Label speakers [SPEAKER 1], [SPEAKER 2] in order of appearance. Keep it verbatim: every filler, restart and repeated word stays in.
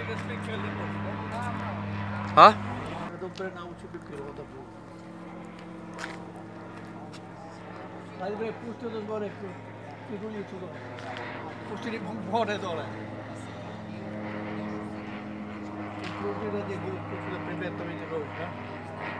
[SPEAKER 1] A?
[SPEAKER 2] Dobre nauči bi pilota put. Ajde bre, pusti od zbore krivuljicu dole. Pusti li more dole. Pruži radi gdje da pribetno vidi roviš, da?